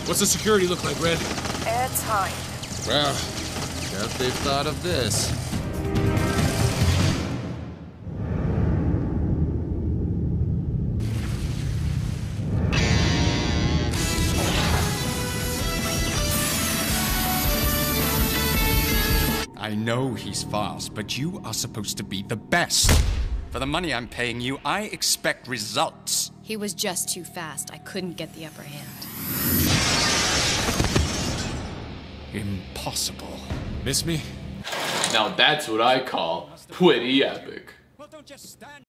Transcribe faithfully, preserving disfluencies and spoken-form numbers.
What's the security look like, Red? Airtight. Well, doubt they've thought of this. I know he's fast, but you are supposed to be the best. For the money I'm paying you, I expect results. He was just too fast. I couldn't get the upper hand. Impossible. Miss me? Now that's what I call pretty epic.